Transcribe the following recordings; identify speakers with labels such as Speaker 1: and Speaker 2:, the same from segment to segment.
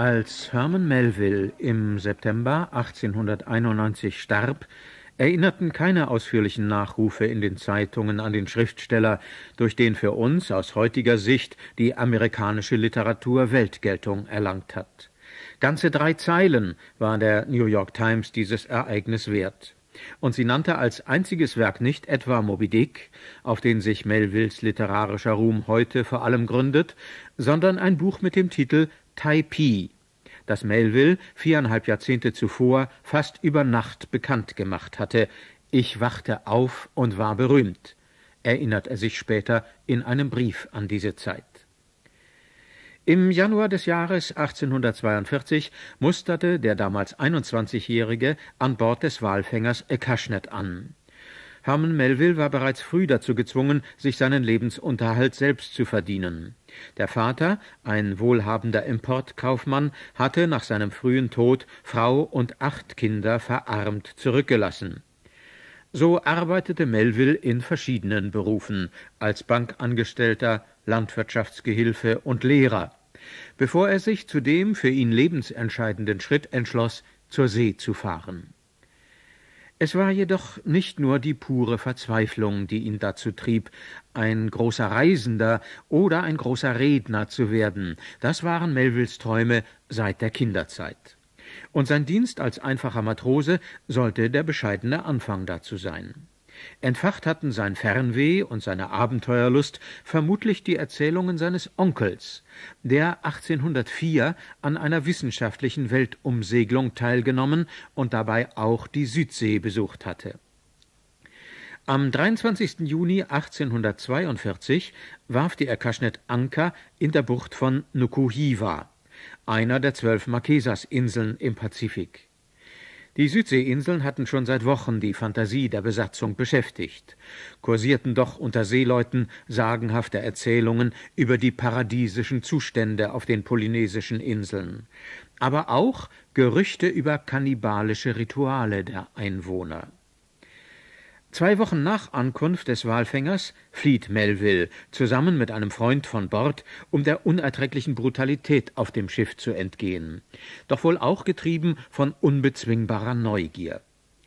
Speaker 1: Als Herman Melville im September 1891 starb, erinnerten keine ausführlichen Nachrufe in den Zeitungen an den Schriftsteller, durch den für uns aus heutiger Sicht die amerikanische Literatur Weltgeltung erlangt hat. Ganze 3 Zeilen war der New York Times dieses Ereignis wert. Und sie nannte als einziges Werk nicht etwa Moby Dick, auf den sich Melvilles literarischer Ruhm heute vor allem gründet, sondern ein Buch mit dem Titel Typee, das Melville 4,5 Jahrzehnte zuvor fast über Nacht bekannt gemacht hatte. »Ich wachte auf und war berühmt«, erinnert er sich später in einem Brief an diese Zeit. Im Januar des Jahres 1842 musterte der damals 21-Jährige an Bord des Walfängers Acushnet an. Herman Melville war bereits früh dazu gezwungen, sich seinen Lebensunterhalt selbst zu verdienen. Der Vater, ein wohlhabender Importkaufmann, hatte nach seinem frühen Tod Frau und 8 Kinder verarmt zurückgelassen. So arbeitete Melville in verschiedenen Berufen, als Bankangestellter, Landwirtschaftsgehilfe und Lehrer, bevor er sich zu dem für ihn lebensentscheidenden Schritt entschloss, zur See zu fahren. Es war jedoch nicht nur die pure Verzweiflung, die ihn dazu trieb, ein großer Reisender oder ein großer Redner zu werden. Das waren Melvilles Träume seit der Kinderzeit. Und sein Dienst als einfacher Matrose sollte der bescheidene Anfang dazu sein. Entfacht hatten sein Fernweh und seine Abenteuerlust vermutlich die Erzählungen seines Onkels, der 1804 an einer wissenschaftlichen Weltumsegelung teilgenommen und dabei auch die Südsee besucht hatte. Am 23. Juni 1842 warf die Acushnet Anker in der Bucht von Nuku-Hiva, einer der 12 Marquesas-Inseln im Pazifik. Die Südseeinseln hatten schon seit Wochen die Fantasie der Besatzung beschäftigt, kursierten doch unter Seeleuten sagenhafte Erzählungen über die paradiesischen Zustände auf den polynesischen Inseln, aber auch Gerüchte über kannibalische Rituale der Einwohner. 2 Wochen nach Ankunft des Walfängers flieht Melville zusammen mit einem Freund von Bord, um der unerträglichen Brutalität auf dem Schiff zu entgehen, doch wohl auch getrieben von unbezwingbarer Neugier.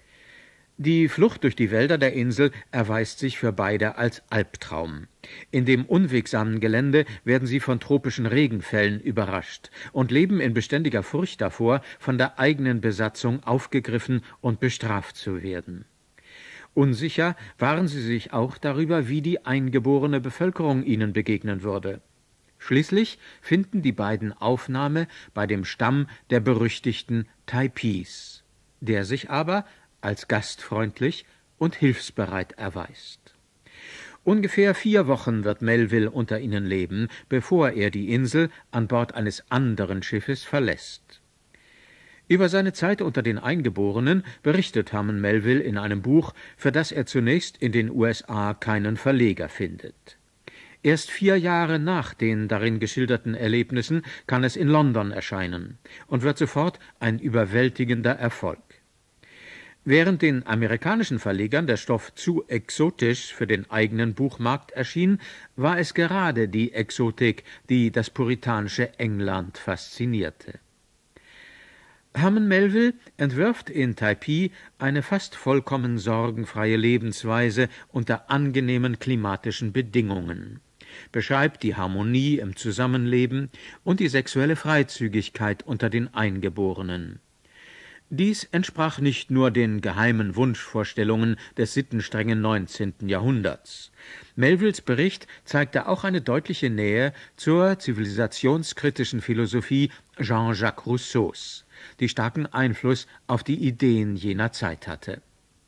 Speaker 1: Die Flucht durch die Wälder der Insel erweist sich für beide als Albtraum. In dem unwegsamen Gelände werden sie von tropischen Regenfällen überrascht und leben in beständiger Furcht davor, von der eigenen Besatzung aufgegriffen und bestraft zu werden. Unsicher waren sie sich auch darüber, wie die eingeborene Bevölkerung ihnen begegnen würde. Schließlich finden die beiden Aufnahme bei dem Stamm der berüchtigten Typees, der sich aber als gastfreundlich und hilfsbereit erweist. Ungefähr 4 Wochen wird Melville unter ihnen leben, bevor er die Insel an Bord eines anderen Schiffes verlässt. Über seine Zeit unter den Eingeborenen berichtet Herman Melville in einem Buch, für das er zunächst in den USA keinen Verleger findet. Erst 4 Jahre nach den darin geschilderten Erlebnissen kann es in London erscheinen und wird sofort ein überwältigender Erfolg. Während den amerikanischen Verlegern der Stoff zu exotisch für den eigenen Buchmarkt erschien, war es gerade die Exotik, die das puritanische England faszinierte. Herman Melville entwirft in Typee eine fast vollkommen sorgenfreie Lebensweise unter angenehmen klimatischen Bedingungen, beschreibt die Harmonie im Zusammenleben und die sexuelle Freizügigkeit unter den Eingeborenen. Dies entsprach nicht nur den geheimen Wunschvorstellungen des sittenstrengen 19. Jahrhunderts. Melvilles Bericht zeigte auch eine deutliche Nähe zur zivilisationskritischen Philosophie Jean-Jacques Rousseaus, die starken Einfluss auf die Ideen jener Zeit hatte.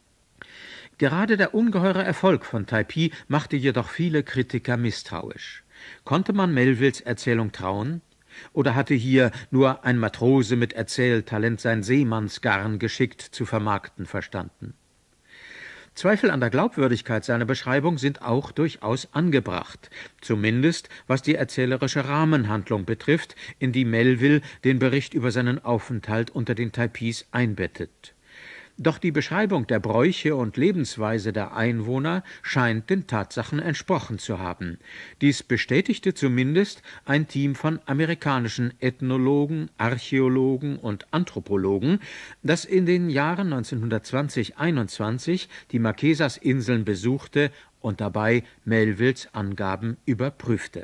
Speaker 1: Gerade der ungeheure Erfolg von Typee machte jedoch viele Kritiker misstrauisch. Konnte man Melvilles Erzählung trauen? Oder hatte hier nur ein Matrose mit Erzähltalent sein Seemannsgarn geschickt zu vermarkten verstanden? Zweifel an der Glaubwürdigkeit seiner Beschreibung sind auch durchaus angebracht, zumindest was die erzählerische Rahmenhandlung betrifft, in die Melville den Bericht über seinen Aufenthalt unter den Typees einbettet. Doch die Beschreibung der Bräuche und Lebensweise der Einwohner scheint den Tatsachen entsprochen zu haben. Dies bestätigte zumindest ein Team von amerikanischen Ethnologen, Archäologen und Anthropologen, das in den Jahren 1920-21 die Marquesas-Inseln besuchte und dabei Melvilles Angaben überprüfte.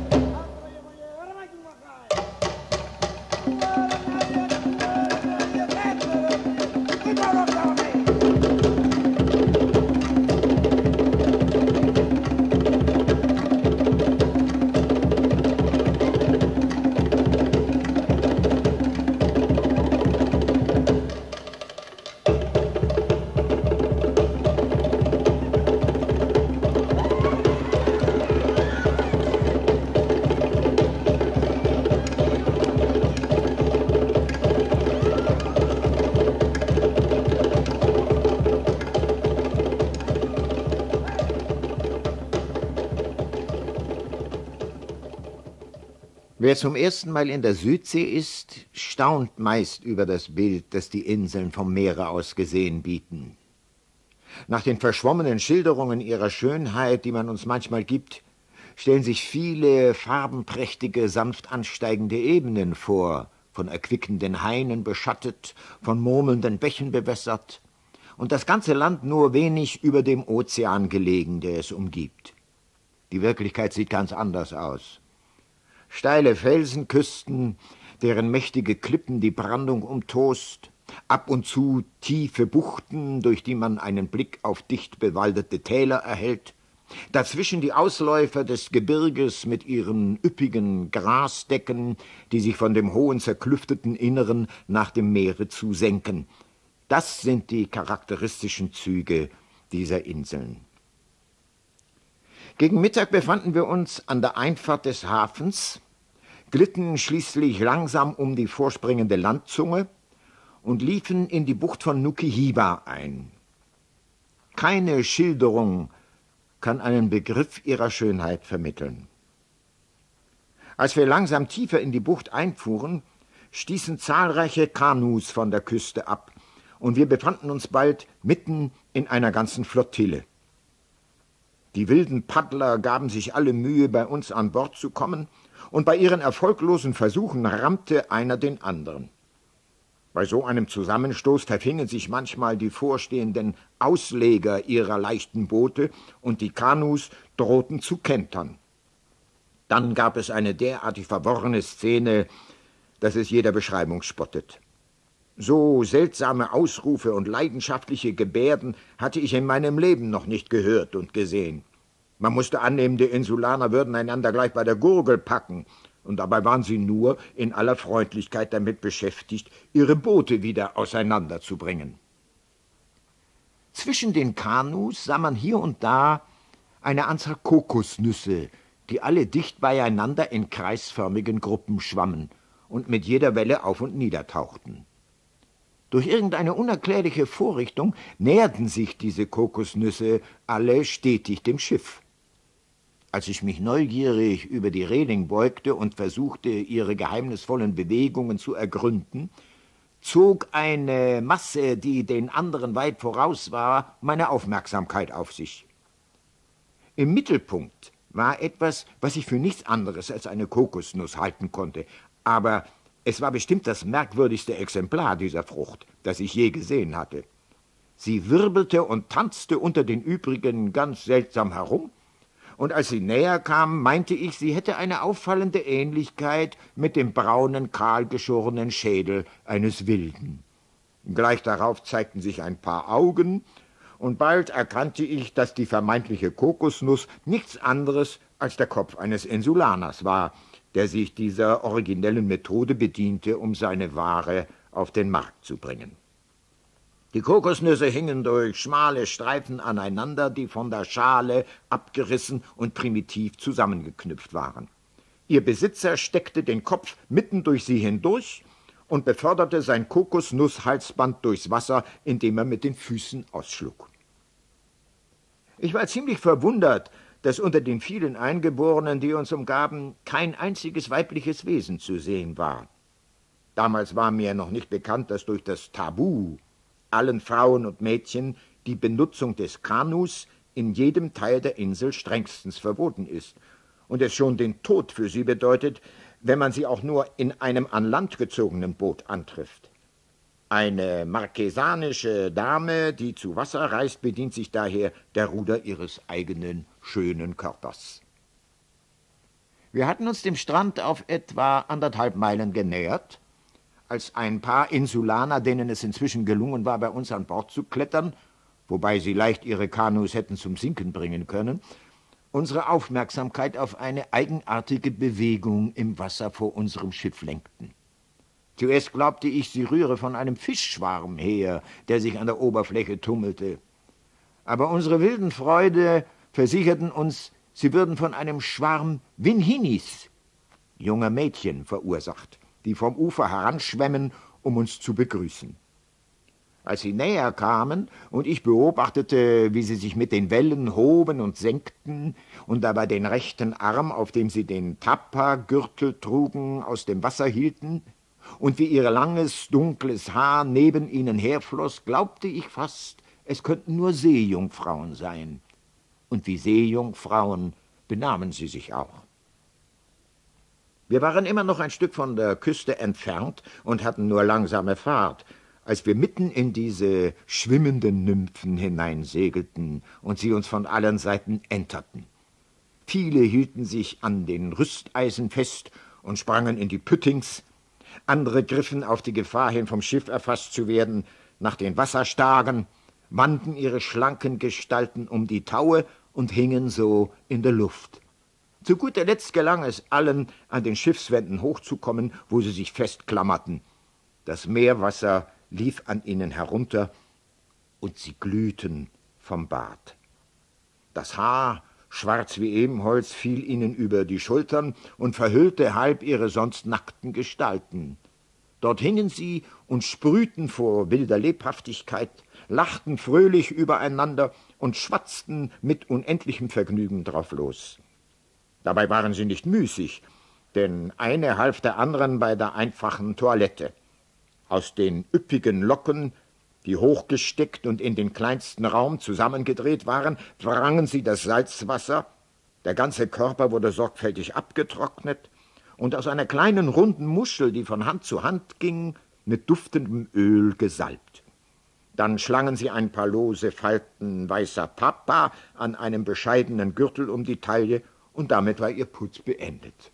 Speaker 2: Wer zum ersten Mal in der Südsee ist, staunt meist über das Bild, das die Inseln vom Meere aus gesehen bieten. Nach den verschwommenen Schilderungen ihrer Schönheit, die man uns manchmal gibt, stellen sich viele farbenprächtige, sanft ansteigende Ebenen vor, von erquickenden Hainen beschattet, von murmelnden Bächen bewässert, und das ganze Land nur wenig über dem Ozean gelegen, der es umgibt. Die Wirklichkeit sieht ganz anders aus. Steile Felsenküsten, deren mächtige Klippen die Brandung umtost, ab und zu tiefe Buchten, durch die man einen Blick auf dicht bewaldete Täler erhält, dazwischen die Ausläufer des Gebirges mit ihren üppigen Grasdecken, die sich von dem hohen, zerklüfteten Inneren nach dem Meere zu senken. Das sind die charakteristischen Züge dieser Inseln. Gegen Mittag befanden wir uns an der Einfahrt des Hafens, glitten schließlich langsam um die vorspringende Landzunge und liefen in die Bucht von Nukuhiva ein. Keine Schilderung kann einen Begriff ihrer Schönheit vermitteln. Als wir langsam tiefer in die Bucht einfuhren, stießen zahlreiche Kanus von der Küste ab, und wir befanden uns bald mitten in einer ganzen Flottille. Die wilden Paddler gaben sich alle Mühe, bei uns an Bord zu kommen, und bei ihren erfolglosen Versuchen rammte einer den anderen. Bei so einem Zusammenstoß verfingen sich manchmal die vorstehenden Ausleger ihrer leichten Boote, und die Kanus drohten zu kentern. Dann gab es eine derartig verworrene Szene, dass es jeder Beschreibung spottet. So seltsame Ausrufe und leidenschaftliche Gebärden hatte ich in meinem Leben noch nicht gehört und gesehen. Man musste annehmen, die Insulaner würden einander gleich bei der Gurgel packen, und dabei waren sie nur in aller Freundlichkeit damit beschäftigt, ihre Boote wieder auseinanderzubringen. Zwischen den Kanus sah man hier und da eine Anzahl Kokosnüsse, die alle dicht beieinander in kreisförmigen Gruppen schwammen und mit jeder Welle auf und nieder tauchten. Durch irgendeine unerklärliche Vorrichtung näherten sich diese Kokosnüsse alle stetig dem Schiff. Als ich mich neugierig über die Reling beugte und versuchte, ihre geheimnisvollen Bewegungen zu ergründen, zog eine Masse, die den anderen weit voraus war, meine Aufmerksamkeit auf sich. Im Mittelpunkt war etwas, was ich für nichts anderes als eine Kokosnuss halten konnte, aber es war bestimmt das merkwürdigste Exemplar dieser Frucht, das ich je gesehen hatte. Sie wirbelte und tanzte unter den übrigen ganz seltsam herum, und als sie näher kam, meinte ich, sie hätte eine auffallende Ähnlichkeit mit dem braunen, kahlgeschorenen Schädel eines Wilden. Gleich darauf zeigten sich ein paar Augen, und bald erkannte ich, dass die vermeintliche Kokosnuss nichts anderes als der Kopf eines Insulaners war, der sich dieser originellen Methode bediente, um seine Ware auf den Markt zu bringen. Die Kokosnüsse hingen durch schmale Streifen aneinander, die von der Schale abgerissen und primitiv zusammengeknüpft waren. Ihr Besitzer steckte den Kopf mitten durch sie hindurch und beförderte sein Kokosnusshalsband durchs Wasser, indem er mit den Füßen ausschlug. Ich war ziemlich verwundert, dass unter den vielen Eingeborenen, die uns umgaben, kein einziges weibliches Wesen zu sehen war. Damals war mir noch nicht bekannt, dass durch das Tabu allen Frauen und Mädchen die Benutzung des Kanus in jedem Teil der Insel strengstens verboten ist und es schon den Tod für sie bedeutet, wenn man sie auch nur in einem an Land gezogenen Boot antrifft. Eine marquesanische Dame, die zu Wasser reist, bedient sich daher der Ruder ihres eigenen schönen Körpers. Wir hatten uns dem Strand auf etwa 1,5 Meilen genähert, als ein paar Insulaner, denen es inzwischen gelungen war, bei uns an Bord zu klettern, wobei sie leicht ihre Kanus hätten zum Sinken bringen können, unsere Aufmerksamkeit auf eine eigenartige Bewegung im Wasser vor unserem Schiff lenkten. Zuerst glaubte ich, sie rühre von einem Fischschwarm her, der sich an der Oberfläche tummelte. Aber unsere wilden Freunde versicherten uns, sie würden von einem Schwarm Winhinis, junger Mädchen, verursacht, die vom Ufer heranschwemmen, um uns zu begrüßen. Als sie näher kamen und ich beobachtete, wie sie sich mit den Wellen hoben und senkten und dabei den rechten Arm, auf dem sie den Tapa-Gürtel trugen, aus dem Wasser hielten und wie ihr langes, dunkles Haar neben ihnen herfloss, glaubte ich fast, es könnten nur Seejungfrauen sein. Und wie Seejungfrauen benahmen sie sich auch. Wir waren immer noch ein Stück von der Küste entfernt und hatten nur langsame Fahrt, als wir mitten in diese schwimmenden Nymphen hineinsegelten und sie uns von allen Seiten enterten. Viele hielten sich an den Rüsteisen fest und sprangen in die Püttings, andere griffen auf die Gefahr hin, vom Schiff erfasst zu werden, nach den Wasserstagen, wanden ihre schlanken Gestalten um die Taue und hingen so in der Luft. Zu guter Letzt gelang es allen, an den Schiffswänden hochzukommen, wo sie sich festklammerten. Das Meerwasser lief an ihnen herunter, und sie glühten vom Bad. Das Haar, schwarz wie Ebenholz, fiel ihnen über die Schultern und verhüllte halb ihre sonst nackten Gestalten. Dort hingen sie und sprühten vor wilder Lebhaftigkeit, lachten fröhlich übereinander und schwatzten mit unendlichem Vergnügen drauf los. Dabei waren sie nicht müßig, denn eine half der anderen bei der einfachen Toilette. Aus den üppigen Locken, die hochgesteckt und in den kleinsten Raum zusammengedreht waren, wrangen sie das Salzwasser, der ganze Körper wurde sorgfältig abgetrocknet und aus einer kleinen runden Muschel, die von Hand zu Hand ging, mit duftendem Öl gesalbt. Dann schlangen sie ein paar lose Falten weißer Tapa an einem bescheidenen Gürtel um die Taille, und damit war ihr Putz beendet.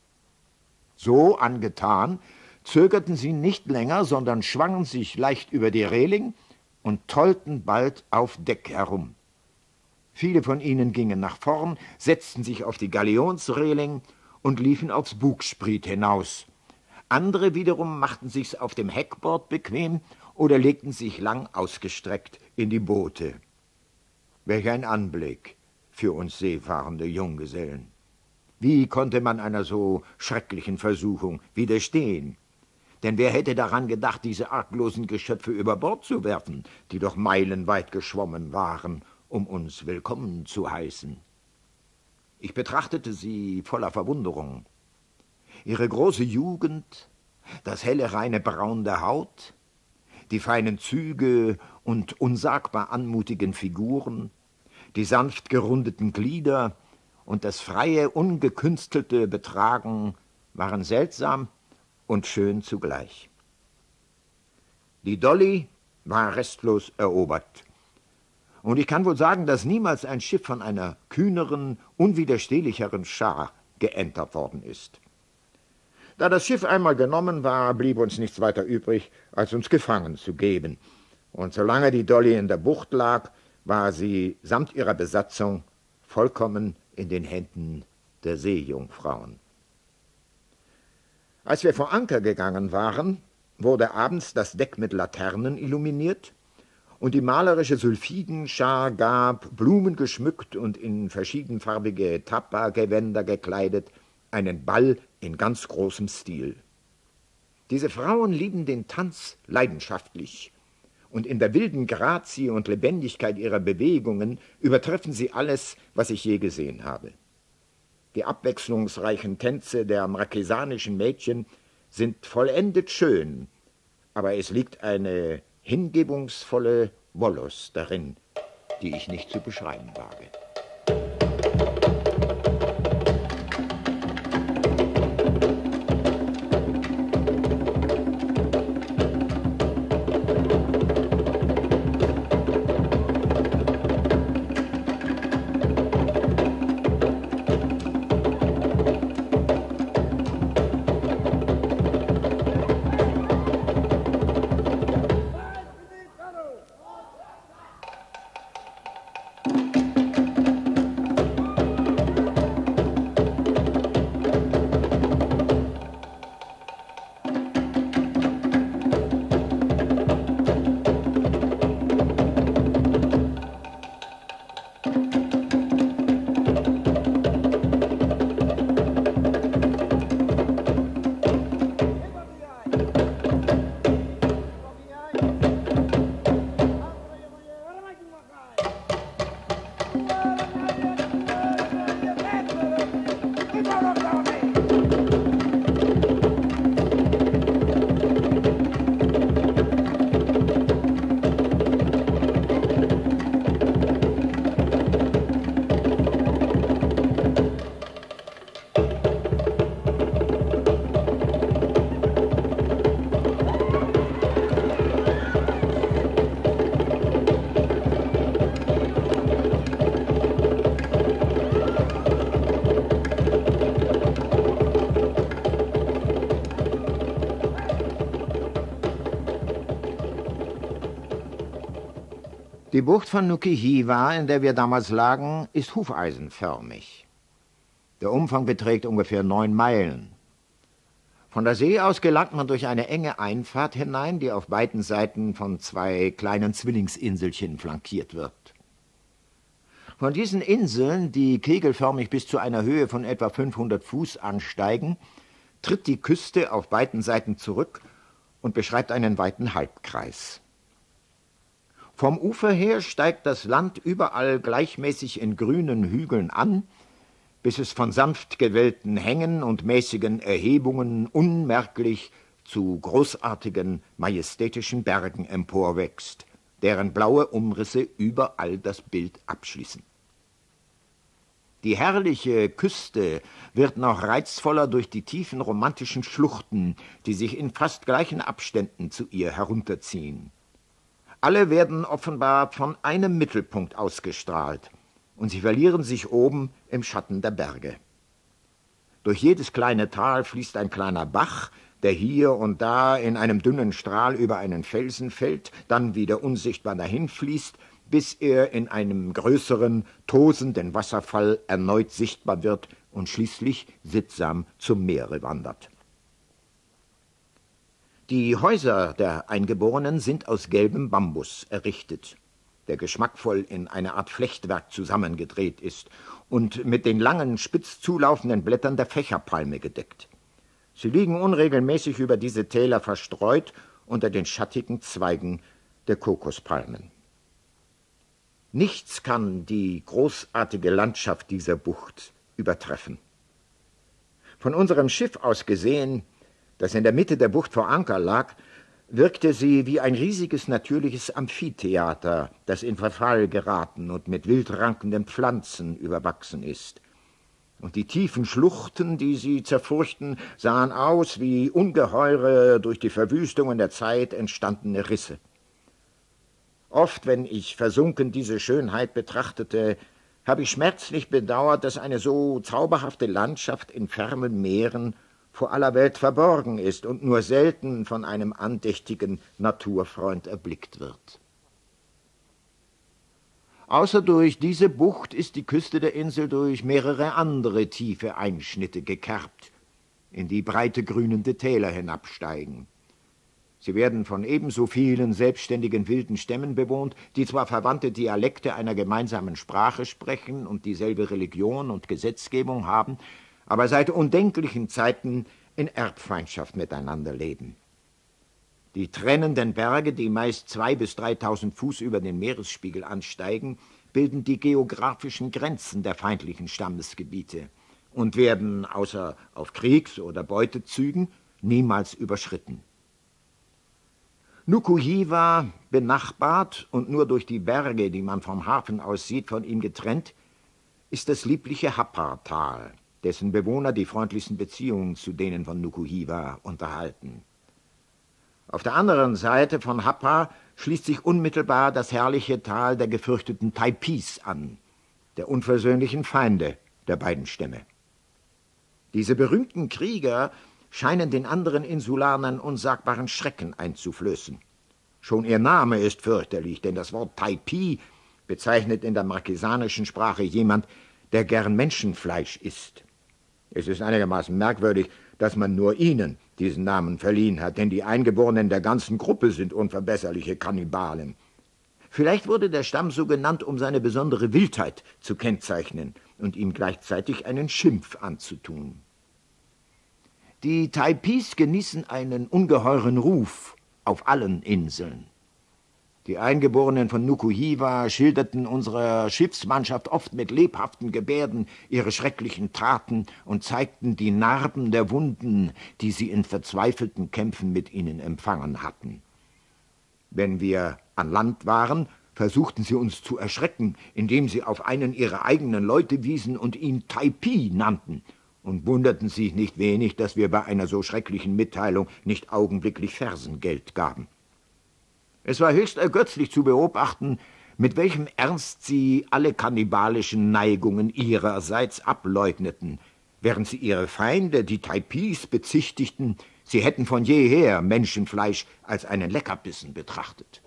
Speaker 2: So angetan, zögerten sie nicht länger, sondern schwangen sich leicht über die Reling und tollten bald auf Deck herum. Viele von ihnen gingen nach vorn, setzten sich auf die Galionsreling und liefen aufs Bugspriet hinaus. Andere wiederum machten sich's auf dem Heckbord bequem oder legten sich lang ausgestreckt in die Boote. Welch ein Anblick für uns seefahrende Junggesellen! Wie konnte man einer so schrecklichen Versuchung widerstehen? Denn wer hätte daran gedacht, diese arglosen Geschöpfe über Bord zu werfen, die doch meilenweit geschwommen waren, um uns willkommen zu heißen? Ich betrachtete sie voller Verwunderung. Ihre große Jugend, das helle, reine Braun der Haut, die feinen Züge und unsagbar anmutigen Figuren, die sanft gerundeten Glieder und das freie, ungekünstelte Betragen waren seltsam und schön zugleich. Die Dolly war restlos erobert. Und ich kann wohl sagen, dass niemals ein Schiff von einer kühneren, unwiderstehlicheren Schar geentert worden ist. Da das Schiff einmal genommen war, blieb uns nichts weiter übrig, als uns gefangen zu geben. Und solange die Dolly in der Bucht lag, war sie samt ihrer Besatzung vollkommen in den Händen der Seejungfrauen. Als wir vor Anker gegangen waren, wurde abends das Deck mit Laternen illuminiert und die malerische Sylphidenschar gab, blumengeschmückt und in verschiedenfarbige Tapa-Gewänder gekleidet, einen Ball in ganz großem Stil. Diese Frauen lieben den Tanz leidenschaftlich, und in der wilden Grazie und Lebendigkeit ihrer Bewegungen übertreffen sie alles, was ich je gesehen habe. Die abwechslungsreichen Tänze der marquesanischen Mädchen sind vollendet schön, aber es liegt eine hingebungsvolle Wollust darin, die ich nicht zu beschreiben wage. Die Bucht von Nukuhiva, in der wir damals lagen, ist hufeisenförmig. Der Umfang beträgt ungefähr 9 Meilen. Von der See aus gelangt man durch eine enge Einfahrt hinein, die auf beiden Seiten von 2 kleinen Zwillingsinselchen flankiert wird. Von diesen Inseln, die kegelförmig bis zu einer Höhe von etwa 500 Fuß ansteigen, tritt die Küste auf beiden Seiten zurück und beschreibt einen weiten Halbkreis. Vom Ufer her steigt das Land überall gleichmäßig in grünen Hügeln an, bis es von sanft gewellten Hängen und mäßigen Erhebungen unmerklich zu großartigen, majestätischen Bergen emporwächst, deren blaue Umrisse überall das Bild abschließen. Die herrliche Küste wird noch reizvoller durch die tiefen romantischen Schluchten, die sich in fast gleichen Abständen zu ihr herunterziehen. Alle werden offenbar von einem Mittelpunkt ausgestrahlt, und sie verlieren sich oben im Schatten der Berge. Durch jedes kleine Tal fließt ein kleiner Bach, der hier und da in einem dünnen Strahl über einen Felsen fällt, dann wieder unsichtbar dahinfließt, bis er in einem größeren, tosenden Wasserfall erneut sichtbar wird und schließlich sittsam zum Meere wandert. Die Häuser der Eingeborenen sind aus gelbem Bambus errichtet, der geschmackvoll in eine Art Flechtwerk zusammengedreht ist und mit den langen, spitz zulaufenden Blättern der Fächerpalme gedeckt. Sie liegen unregelmäßig über diese Täler verstreut unter den schattigen Zweigen der Kokospalmen. Nichts kann die großartige Landschaft dieser Bucht übertreffen. Von unserem Schiff aus gesehen, das in der Mitte der Bucht vor Anker lag, wirkte sie wie ein riesiges natürliches Amphitheater, das in Verfall geraten und mit wild rankenden Pflanzen überwachsen ist. Und die tiefen Schluchten, die sie zerfurchten, sahen aus wie ungeheure, durch die Verwüstungen der Zeit entstandene Risse. Oft, wenn ich versunken diese Schönheit betrachtete, habe ich schmerzlich bedauert, dass eine so zauberhafte Landschaft in fernen Meeren vor aller Welt verborgen ist und nur selten von einem andächtigen Naturfreund erblickt wird. Außer durch diese Bucht ist die Küste der Insel durch mehrere andere tiefe Einschnitte gekerbt, in die breite grünende Täler hinabsteigen. Sie werden von ebenso vielen selbstständigen wilden Stämmen bewohnt, die zwar verwandte Dialekte einer gemeinsamen Sprache sprechen und dieselbe Religion und Gesetzgebung haben, aber seit undenklichen Zeiten in Erbfeindschaft miteinander leben. Die trennenden Berge, die meist 2.000 bis 3.000 Fuß über den Meeresspiegel ansteigen, bilden die geografischen Grenzen der feindlichen Stammesgebiete und werden außer auf Kriegs- oder Beutezügen niemals überschritten. Nukuhiva, benachbart und nur durch die Berge, die man vom Hafen aus sieht, von ihm getrennt, ist das liebliche Hapar-Tal, dessen Bewohner die freundlichsten Beziehungen zu denen von Nukuhiva unterhalten. Auf der anderen Seite von Hapar schließt sich unmittelbar das herrliche Tal der gefürchteten Taipis an, der unversöhnlichen Feinde der beiden Stämme. Diese berühmten Krieger scheinen den anderen Insulanern unsagbaren Schrecken einzuflößen. Schon ihr Name ist fürchterlich, denn das Wort Taipi bezeichnet in der marquesanischen Sprache jemand, der gern Menschenfleisch isst. Es ist einigermaßen merkwürdig, dass man nur ihnen diesen Namen verliehen hat, denn die Eingeborenen der ganzen Gruppe sind unverbesserliche Kannibalen. Vielleicht wurde der Stamm so genannt, um seine besondere Wildheit zu kennzeichnen und ihm gleichzeitig einen Schimpf anzutun. Die Taipis genießen einen ungeheuren Ruf auf allen Inseln. Die Eingeborenen von Nukuhiva schilderten unserer Schiffsmannschaft oft mit lebhaften Gebärden ihre schrecklichen Taten und zeigten die Narben der Wunden, die sie in verzweifelten Kämpfen mit ihnen empfangen hatten. Wenn wir an Land waren, versuchten sie uns zu erschrecken, indem sie auf einen ihrer eigenen Leute wiesen und ihn Taipi nannten, und wunderten sich nicht wenig, dass wir bei einer so schrecklichen Mitteilung nicht augenblicklich Fersengeld gaben. Es war höchst ergötzlich zu beobachten, mit welchem Ernst sie alle kannibalischen Neigungen ihrerseits ableugneten, während sie ihre Feinde, die Taipis, bezichtigten, sie hätten von jeher Menschenfleisch als einen Leckerbissen betrachtet.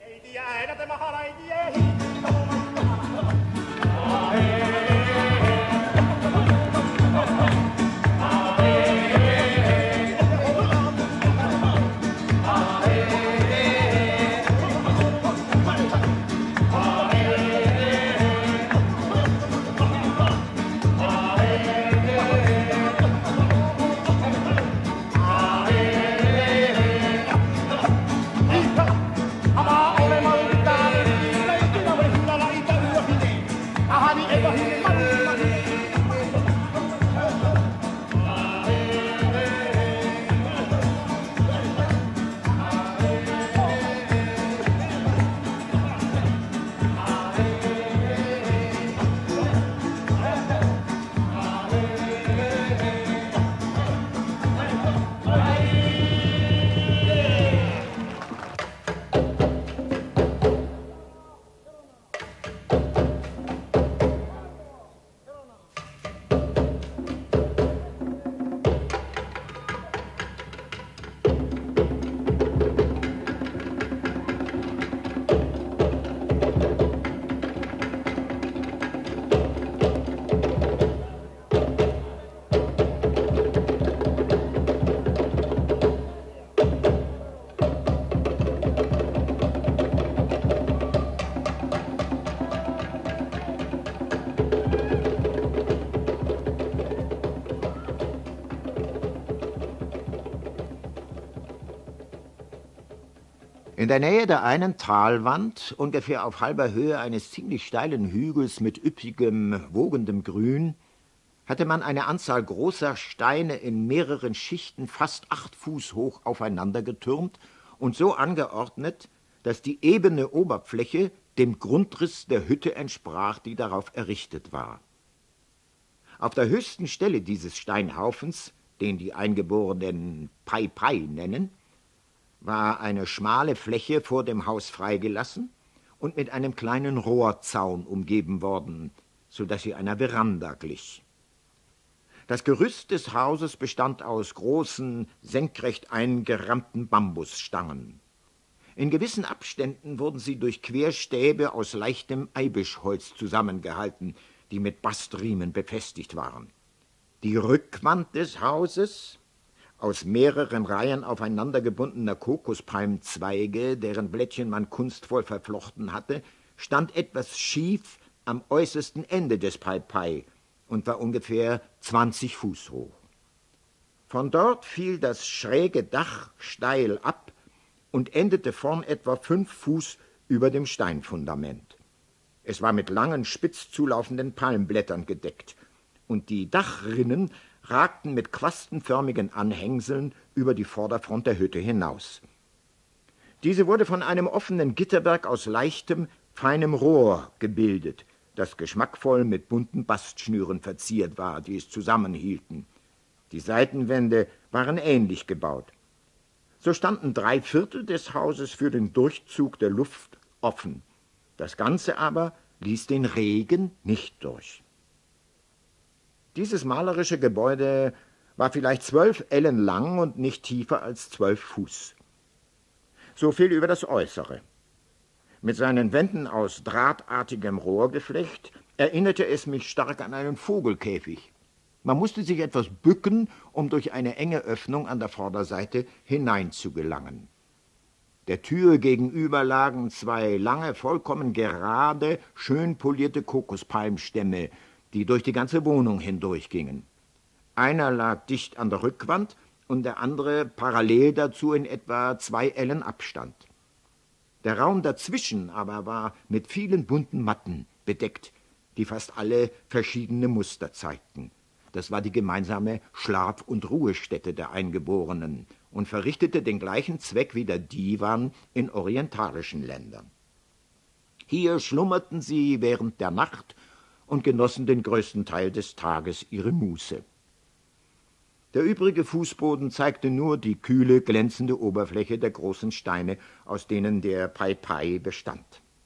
Speaker 2: In der Nähe der einen Talwand, ungefähr auf halber Höhe eines ziemlich steilen Hügels mit üppigem, wogendem Grün, hatte man eine Anzahl großer Steine in mehreren Schichten fast 8 Fuß hoch aufeinander getürmt und so angeordnet, dass die ebene Oberfläche dem Grundriss der Hütte entsprach, die darauf errichtet war. Auf der höchsten Stelle dieses Steinhaufens, den die Eingeborenen Pai Pai nennen, war eine schmale Fläche vor dem Haus freigelassen und mit einem kleinen Rohrzaun umgeben worden, so dass sie einer Veranda glich. Das Gerüst des Hauses bestand aus großen, senkrecht eingerammten Bambusstangen. In gewissen Abständen wurden sie durch Querstäbe aus leichtem Eibischholz zusammengehalten, die mit Bastriemen befestigt waren. Die Rückwand des Hauses, aus mehreren Reihen aufeinander gebundener Kokospalmzweige, deren Blättchen man kunstvoll verflochten hatte, stand etwas schief am äußersten Ende des Pai Pai und war ungefähr 20 Fuß hoch. Von dort fiel das schräge Dach steil ab und endete vorn etwa 5 Fuß über dem Steinfundament. Es war mit langen, spitz zulaufenden Palmblättern gedeckt, und die Dachrinnen ragten mit quastenförmigen Anhängseln über die Vorderfront der Hütte hinaus. Diese wurde von einem offenen Gitterwerk aus leichtem, feinem Rohr gebildet, das geschmackvoll mit bunten Bastschnüren verziert war, die es zusammenhielten. Die Seitenwände waren ähnlich gebaut. So standen 3/4 des Hauses für den Durchzug der Luft offen. Das Ganze aber ließ den Regen nicht durch. Dieses malerische Gebäude war vielleicht 12 Ellen lang und nicht tiefer als 12 Fuß. So viel über das Äußere. Mit seinen Wänden aus drahtartigem Rohrgeflecht erinnerte es mich stark an einen Vogelkäfig. Man musste sich etwas bücken, um durch eine enge Öffnung an der Vorderseite hineinzugelangen. Der Tür gegenüber lagen 2 lange, vollkommen gerade, schön polierte Kokospalmstämme, die durch die ganze Wohnung hindurchgingen. Einer lag dicht an der Rückwand und der andere parallel dazu in etwa 2 Ellen Abstand. Der Raum dazwischen aber war mit vielen bunten Matten bedeckt, die fast alle verschiedene Muster zeigten. Das war die gemeinsame Schlaf- und Ruhestätte der Eingeborenen und verrichtete den gleichen Zweck wie der Divan in orientalischen Ländern. Hier schlummerten sie während der Nacht und genossen den größten Teil des Tages ihre Muße. Der übrige Fußboden zeigte nur die kühle, glänzende Oberfläche der großen Steine, aus denen der Pai bestand.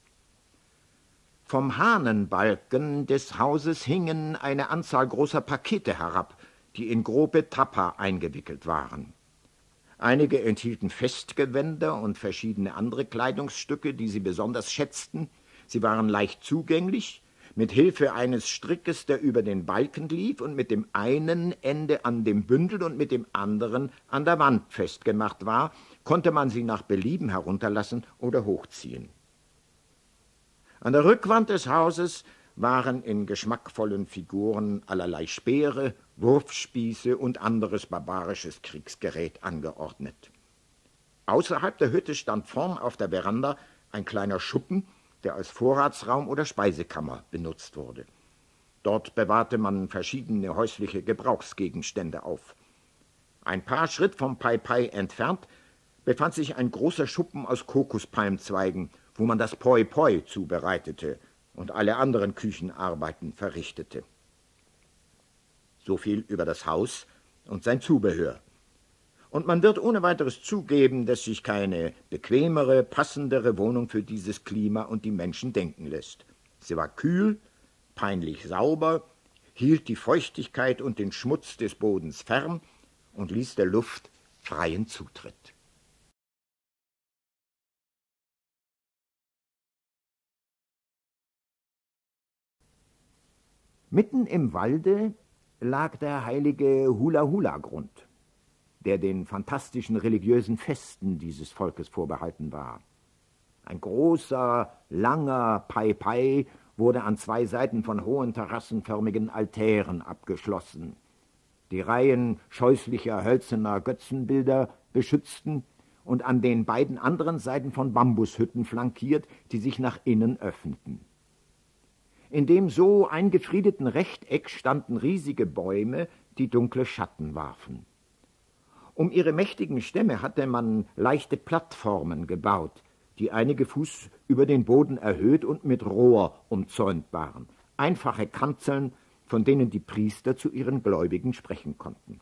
Speaker 2: Vom Hahnenbalken des Hauses hingen eine Anzahl großer Pakete herab, die in grobe Tapa eingewickelt waren. Einige enthielten Festgewänder und verschiedene andere Kleidungsstücke, die sie besonders schätzten. Sie waren leicht zugänglich, mit Hilfe eines Strickes, der über den Balken lief und mit dem einen Ende an dem Bündel und mit dem anderen an der Wand festgemacht war, konnte man sie nach Belieben herunterlassen oder hochziehen. An der Rückwand des Hauses waren in geschmackvollen Figuren allerlei Speere, Wurfspieße und anderes barbarisches Kriegsgerät angeordnet. Außerhalb der Hütte stand vorn auf der Veranda ein kleiner Schuppen, der als Vorratsraum oder Speisekammer benutzt wurde. Dort bewahrte man verschiedene häusliche Gebrauchsgegenstände auf. Ein paar Schritt vom Pai entfernt befand sich ein großer Schuppen aus Kokospalmzweigen, wo man das Poi zubereitete und alle anderen Küchenarbeiten verrichtete. So viel über das Haus und sein Zubehör. Und man wird ohne weiteres zugeben, dass sich keine bequemere, passendere Wohnung für dieses Klima und die Menschen denken lässt. Sie war kühl, peinlich sauber, hielt die Feuchtigkeit und den Schmutz des Bodens fern und ließ der Luft freien Zutritt. Mitten im Walde lag der heilige Hula-Hula-Grund, der den fantastischen religiösen Festen dieses Volkes vorbehalten war. Ein großer, langer Pai wurde an 2 Seiten von hohen terrassenförmigen Altären abgeschlossen. Die Reihen scheußlicher hölzerner Götzenbilder beschützten und an den beiden anderen Seiten von Bambushütten flankiert, die sich nach innen öffneten. In dem so eingefriedeten Rechteck standen riesige Bäume, die dunkle Schatten warfen. Um ihre mächtigen Stämme hatte man leichte Plattformen gebaut, die einige Fuß über den Boden erhöht und mit Rohr umzäunt waren. Einfache Kanzeln, von denen die Priester zu ihren Gläubigen sprechen konnten.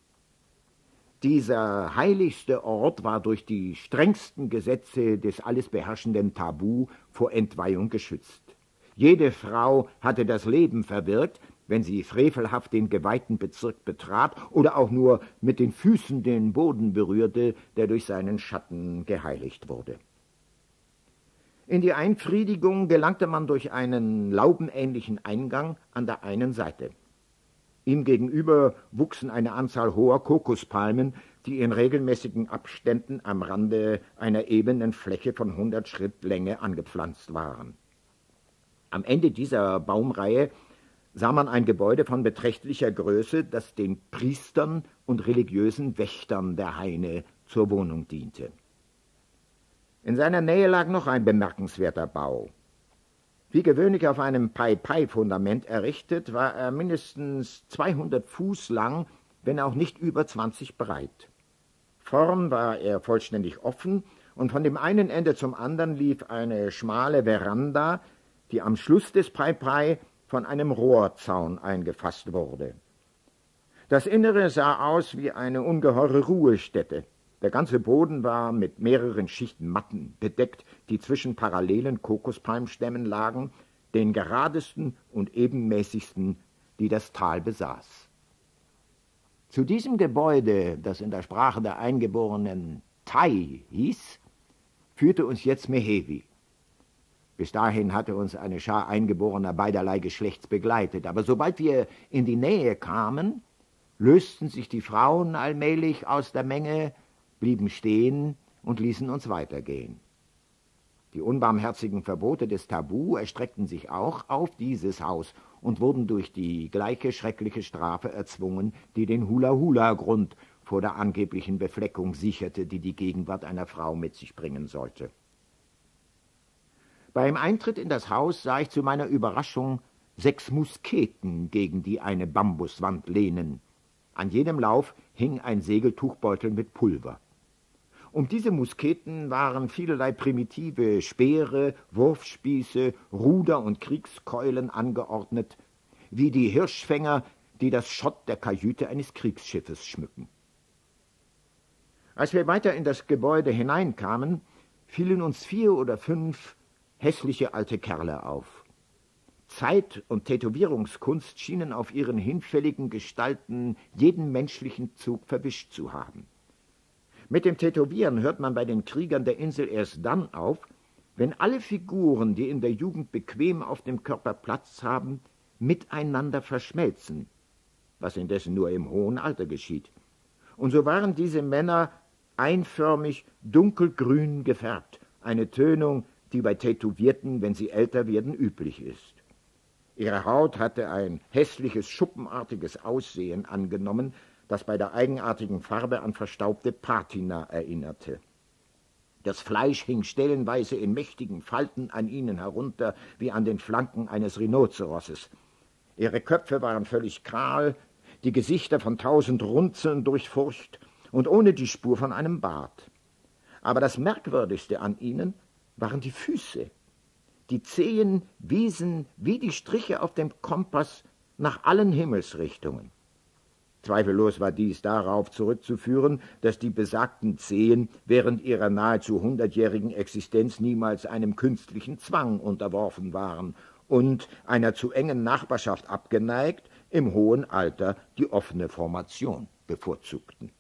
Speaker 2: Dieser heiligste Ort war durch die strengsten Gesetze des alles beherrschenden Tabu vor Entweihung geschützt. Jede Frau hatte das Leben verwirkt, wenn sie frevelhaft den geweihten Bezirk betrat oder auch nur mit den Füßen den Boden berührte, der durch seinen Schatten geheiligt wurde. In die Einfriedigung gelangte man durch einen laubenähnlichen Eingang an der einen Seite. Ihm gegenüber wuchsen eine Anzahl hoher Kokospalmen, die in regelmäßigen Abständen am Rande einer ebenen Fläche von 100 Schritt Länge angepflanzt waren. Am Ende dieser Baumreihe sah man ein Gebäude von beträchtlicher Größe, das den Priestern und religiösen Wächtern der Haine zur Wohnung diente. In seiner Nähe lag noch ein bemerkenswerter Bau. Wie gewöhnlich auf einem Pai-Pai-Fundament errichtet, war er mindestens 200 Fuß lang, wenn auch nicht über 20 breit. Vorn war er vollständig offen und von dem einen Ende zum anderen lief eine schmale Veranda, die am Schluss des Pai von einem Rohrzaun eingefasst wurde. Das Innere sah aus wie eine ungeheure Ruhestätte. Der ganze Boden war mit mehreren Schichten Matten bedeckt, die zwischen parallelen Kokospalmstämmen lagen, den geradesten und ebenmäßigsten, die das Tal besaß. Zu diesem Gebäude, das in der Sprache der Eingeborenen Tai hieß, führte uns jetzt Mehevi. Bis dahin hatte uns eine Schar Eingeborener beiderlei Geschlechts begleitet, aber sobald wir in die Nähe kamen, lösten sich die Frauen allmählich aus der Menge, blieben stehen und ließen uns weitergehen. Die unbarmherzigen Verbote des Tabu erstreckten sich auch auf dieses Haus und wurden durch die gleiche schreckliche Strafe erzwungen, die den Hula-Hula-Grund vor der angeblichen Befleckung sicherte, die die Gegenwart einer Frau mit sich bringen sollte. Beim Eintritt in das Haus sah ich zu meiner Überraschung 6 Musketen gegen die eine Bambuswand lehnen. An jedem Lauf hing ein Segeltuchbeutel mit Pulver. Um diese Musketen waren vielerlei primitive Speere, Wurfspieße, Ruder und Kriegskeulen angeordnet, wie die Hirschfänger, die das Schott der Kajüte eines Kriegsschiffes schmücken. Als wir weiter in das Gebäude hineinkamen, fielen uns 4 oder 5 hässliche alte Kerle auf. Zeit und Tätowierungskunst schienen auf ihren hinfälligen Gestalten jeden menschlichen Zug verwischt zu haben. Mit dem Tätowieren hört man bei den Kriegern der Insel erst dann auf, wenn alle Figuren, die in der Jugend bequem auf dem Körper Platz haben, miteinander verschmelzen, was indessen nur im hohen Alter geschieht. Und so waren diese Männer einförmig dunkelgrün gefärbt, eine Tönung, die bei Tätowierten, wenn sie älter werden, üblich ist. Ihre Haut hatte ein hässliches, schuppenartiges Aussehen angenommen, das bei der eigenartigen Farbe an verstaubte Patina erinnerte. Das Fleisch hing stellenweise in mächtigen Falten an ihnen herunter, wie an den Flanken eines Rhinoceroses. Ihre Köpfe waren völlig kahl, die Gesichter von 1000 Runzeln durchfurcht und ohne die Spur von einem Bart. Aber das Merkwürdigste an ihnen waren die Füße. Die Zehen wiesen wie die Striche auf dem Kompass nach allen Himmelsrichtungen. Zweifellos war dies darauf zurückzuführen, dass die besagten Zehen während ihrer nahezu 100-jährigen Existenz niemals einem künstlichen Zwang unterworfen waren und, einer zu engen Nachbarschaft abgeneigt, im hohen Alter die offene Formation bevorzugten.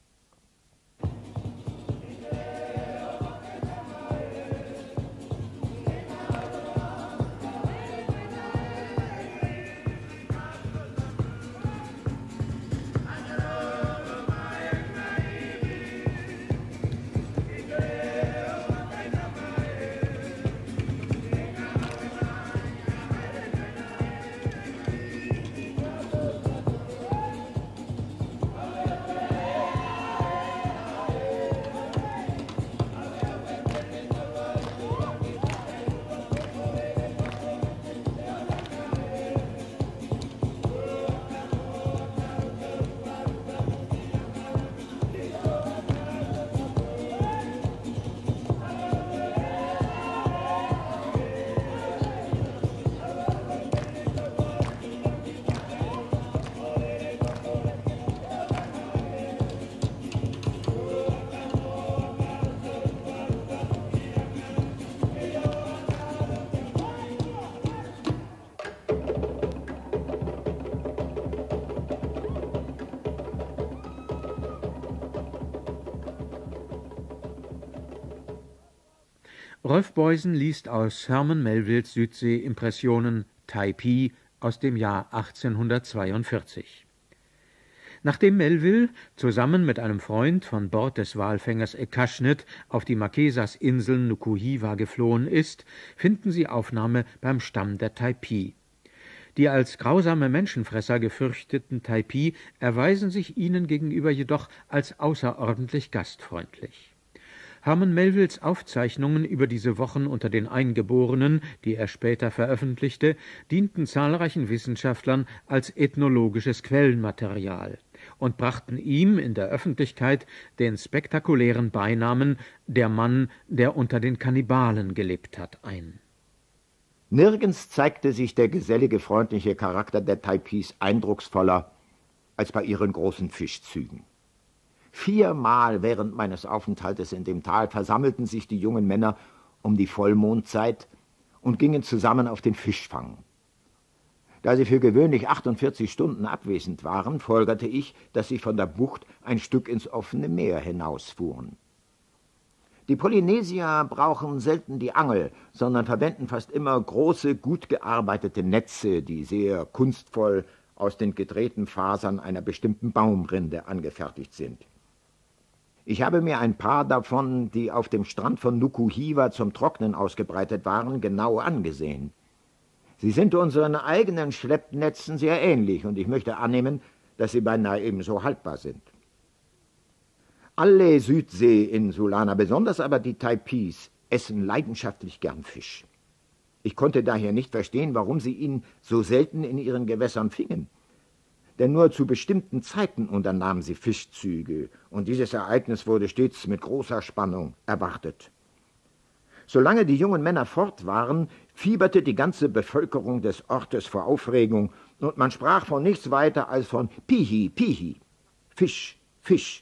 Speaker 1: Rolf Beusen liest aus Herman Melvilles Südsee-Impressionen Typee aus dem Jahr 1842. Nachdem Melville zusammen mit einem Freund von Bord des Walfängers Ekaschnet auf die Marquesas-Inseln Nukuhiva geflohen ist, finden sie Aufnahme beim Stamm der Typee. Die als grausame Menschenfresser gefürchteten Typee erweisen sich ihnen gegenüber jedoch als außerordentlich gastfreundlich. Herman Melvilles Aufzeichnungen über diese Wochen unter den Eingeborenen, die er später veröffentlichte, dienten zahlreichen Wissenschaftlern als ethnologisches Quellenmaterial und brachten ihm in der Öffentlichkeit den spektakulären Beinamen »der Mann, der unter den Kannibalen gelebt hat« ein.
Speaker 2: Nirgends zeigte sich der gesellige, freundliche Charakter der Taipis eindrucksvoller als bei ihren großen Fischzügen. 4-mal während meines Aufenthaltes in dem Tal versammelten sich die jungen Männer um die Vollmondzeit und gingen zusammen auf den Fischfang. Da sie für gewöhnlich 48 Stunden abwesend waren, folgerte ich, dass sie von der Bucht ein Stück ins offene Meer hinausfuhren. Die Polynesier brauchen selten die Angel, sondern verwenden fast immer große, gut gearbeitete Netze, die sehr kunstvoll aus den gedrehten Fasern einer bestimmten Baumrinde angefertigt sind. Ich habe mir ein paar davon, die auf dem Strand von Nuku Hiva zum Trocknen ausgebreitet waren, genau angesehen. Sie sind unseren eigenen Schleppnetzen sehr ähnlich, und ich möchte annehmen, dass sie beinahe ebenso haltbar sind. Alle Südseeinsulaner, besonders aber die Taipis, essen leidenschaftlich gern Fisch. Ich konnte daher nicht verstehen, warum sie ihn so selten in ihren Gewässern fingen. Denn nur zu bestimmten Zeiten unternahmen sie Fischzüge, und dieses Ereignis wurde stets mit großer Spannung erwartet. Solange die jungen Männer fort waren, fieberte die ganze Bevölkerung des Ortes vor Aufregung, und man sprach von nichts weiter als von Pihi, Pihi, Fisch, Fisch.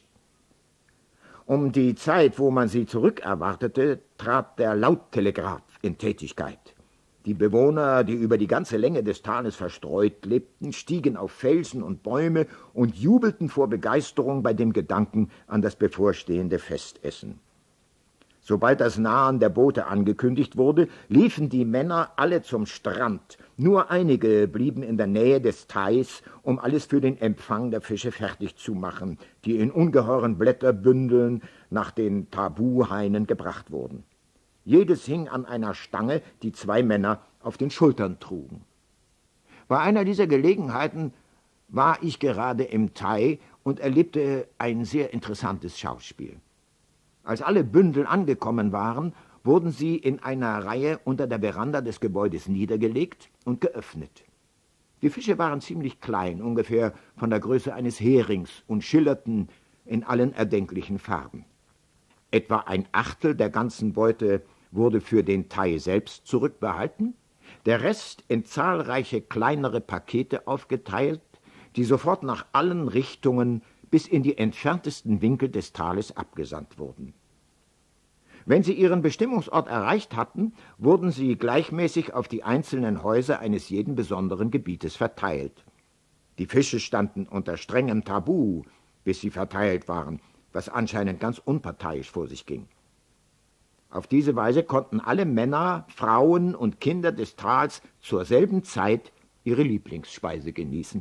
Speaker 2: Um die Zeit, wo man sie zurückerwartete, trat der Lauttelegraph in Tätigkeit. Die Bewohner, die über die ganze Länge des Tales verstreut lebten, stiegen auf Felsen und Bäume und jubelten vor Begeisterung bei dem Gedanken an das bevorstehende Festessen. Sobald das Nahen der Boote angekündigt wurde, liefen die Männer alle zum Strand. Nur einige blieben in der Nähe des Thais, um alles für den Empfang der Fische fertig zu machen, die in ungeheuren Blätterbündeln nach den Tabu-Hainen gebracht wurden. Jedes hing an einer Stange, die 2 Männer auf den Schultern trugen. Bei einer dieser Gelegenheiten war ich gerade im Thai und erlebte ein sehr interessantes Schauspiel. Als alle Bündel angekommen waren, wurden sie in einer Reihe unter der Veranda des Gebäudes niedergelegt und geöffnet. Die Fische waren ziemlich klein, ungefähr von der Größe eines Herings, und schillerten in allen erdenklichen Farben. Etwa 1/8 der ganzen Beute wurde für den Thai selbst zurückbehalten, der Rest in zahlreiche kleinere Pakete aufgeteilt, die sofort nach allen Richtungen bis in die entferntesten Winkel des Tales abgesandt wurden. Wenn sie ihren Bestimmungsort erreicht hatten, wurden sie gleichmäßig auf die einzelnen Häuser eines jeden besonderen Gebietes verteilt. Die Fische standen unter strengem Tabu, bis sie verteilt waren, was anscheinend ganz unparteiisch vor sich ging. Auf diese Weise konnten alle Männer, Frauen und Kinder des Tals zur selben Zeit ihre Lieblingsspeise genießen.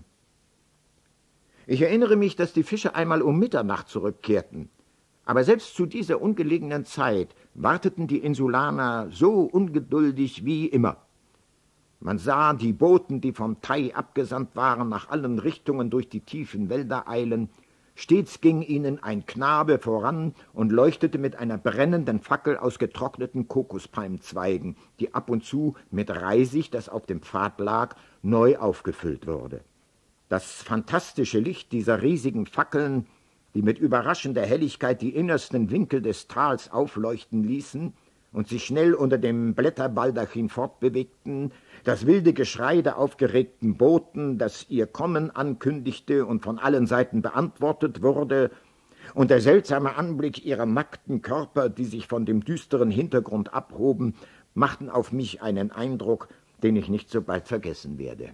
Speaker 2: Ich erinnere mich, dass die Fische einmal um Mitternacht zurückkehrten. Aber selbst zu dieser ungelegenen Zeit warteten die Insulaner so ungeduldig wie immer. Man sah die Boten, die vom Thai abgesandt waren, nach allen Richtungen durch die tiefen Wälder eilen. Stets ging ihnen ein Knabe voran und leuchtete mit einer brennenden Fackel aus getrockneten Kokospalmzweigen, die ab und zu mit Reisig, das auf dem Pfad lag, neu aufgefüllt wurde. Das fantastische Licht dieser riesigen Fackeln, die mit überraschender Helligkeit die innersten Winkel des Tals aufleuchten ließen und sich schnell unter dem Blätterbaldachin fortbewegten, das wilde Geschrei der aufgeregten Boten, das ihr Kommen ankündigte und von allen Seiten beantwortet wurde, und der seltsame Anblick ihrer nackten Körper, die sich von dem düsteren Hintergrund abhoben, machten auf mich einen Eindruck, den ich nicht so bald vergessen werde.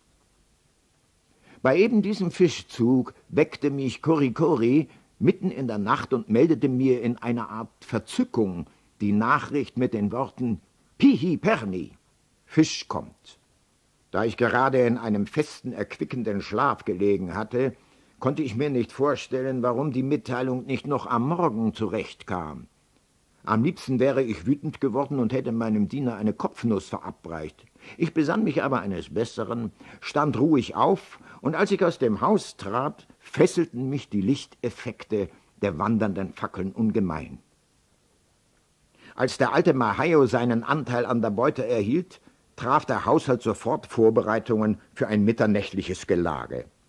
Speaker 2: Bei eben diesem Fischzug weckte mich Korikori mitten in der Nacht und meldete mir in einer Art Verzückung die Nachricht mit den Worten »Pihi Perni«, Fisch kommt. Da ich gerade in einem festen, erquickenden Schlaf gelegen hatte, konnte ich mir nicht vorstellen, warum die Mitteilung nicht noch am Morgen zurechtkam. Am liebsten wäre ich wütend geworden und hätte meinem Diener eine Kopfnuss verabreicht. Ich besann mich aber eines Besseren, stand ruhig auf, und als ich aus dem Haus trat, fesselten mich die Lichteffekte der wandernden Fackeln ungemein. Als der alte Mahaio seinen Anteil an der Beute erhielt, traf der Haushalt sofort Vorbereitungen für ein mitternächtliches Gelage.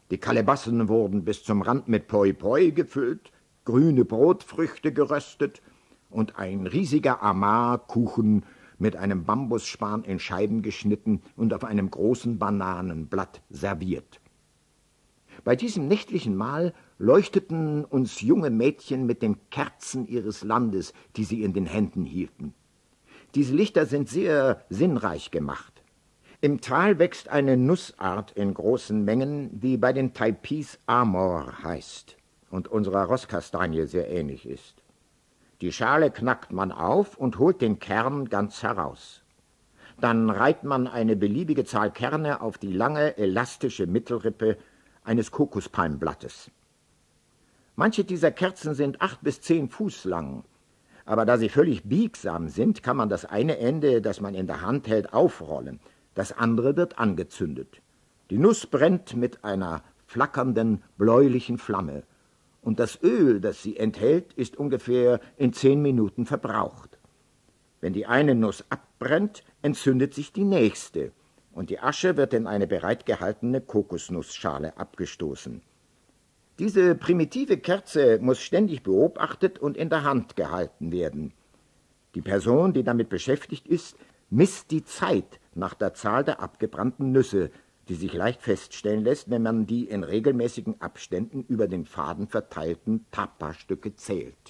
Speaker 2: Die Kalebassen wurden bis zum Rand mit Poi Poi gefüllt, grüne Brotfrüchte geröstet und ein riesiger Amar-Kuchen mit einem Bambusspan in Scheiben geschnitten und auf einem großen Bananenblatt serviert. Bei diesem nächtlichen Mahl leuchteten uns junge Mädchen mit den Kerzen ihres Landes, die sie in den Händen hielten. Diese Lichter sind sehr sinnreich gemacht. Im Tal wächst eine Nussart in großen Mengen, die bei den Taipis Amor heißt und unserer Rosskastanie sehr ähnlich ist. Die Schale knackt man auf und holt den Kern ganz heraus. Dann reiht man eine beliebige Zahl Kerne auf die lange, elastische Mittelrippe eines Kokospalmblattes. Manche dieser Kerzen sind 8 bis 10 Fuß lang, aber da sie völlig biegsam sind, kann man das eine Ende, das man in der Hand hält, aufrollen. Das andere wird angezündet. Die Nuss brennt mit einer flackernden, bläulichen Flamme. Und das Öl, das sie enthält, ist ungefähr in 10 Minuten verbraucht. Wenn die eine Nuss abbrennt, entzündet sich die nächste. Und die Asche wird in eine bereitgehaltene Kokosnussschale abgestoßen. Diese primitive Kerze muss ständig beobachtet und in der Hand gehalten werden. Die Person, die damit beschäftigt ist, misst die Zeit nach der Zahl der abgebrannten Nüsse, die sich leicht feststellen lässt, wenn man die in regelmäßigen Abständen über den Faden verteilten Tapa-Stücke zählt.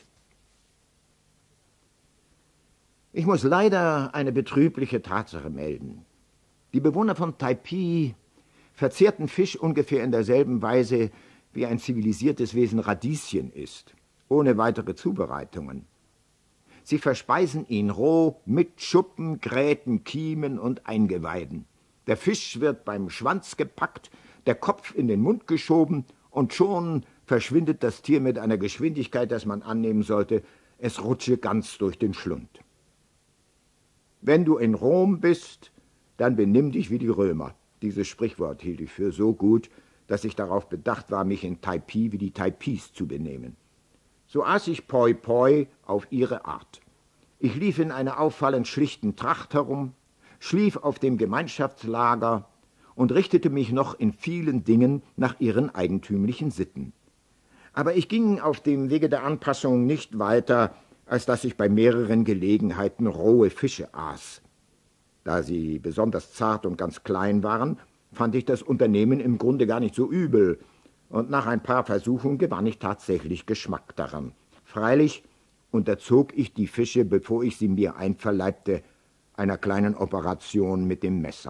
Speaker 2: Ich muss leider eine betrübliche Tatsache melden. Die Bewohner von Taipei verzehrten Fisch ungefähr in derselben Weise, wie ein zivilisiertes Wesen Radieschen isst, ohne weitere Zubereitungen. Sie verspeisen ihn roh mit Schuppen, Gräten, Kiemen und Eingeweiden. Der Fisch wird beim Schwanz gepackt, der Kopf in den Mund geschoben und schon verschwindet das Tier mit einer Geschwindigkeit, dass man annehmen sollte, es rutsche ganz durch den Schlund. Wenn du in Rom bist, dann benimm dich wie die Römer. Dieses Sprichwort hielt ich für so gut, dass ich darauf bedacht war, mich in Taipei wie die Taipis zu benehmen. So aß ich Poi Poi auf ihre Art. Ich lief in einer auffallend schlichten Tracht herum, schlief auf dem Gemeinschaftslager und richtete mich noch in vielen Dingen nach ihren eigentümlichen Sitten. Aber ich ging auf dem Wege der Anpassung nicht weiter, als dass ich bei mehreren Gelegenheiten rohe Fische aß. Da sie besonders zart und ganz klein waren, fand ich das Unternehmen im Grunde gar nicht so übel, und nach ein paar Versuchen gewann ich tatsächlich Geschmack daran. Freilich unterzog ich die Fische, bevor ich sie mir einverleibte, einer kleinen Operation mit dem Messer.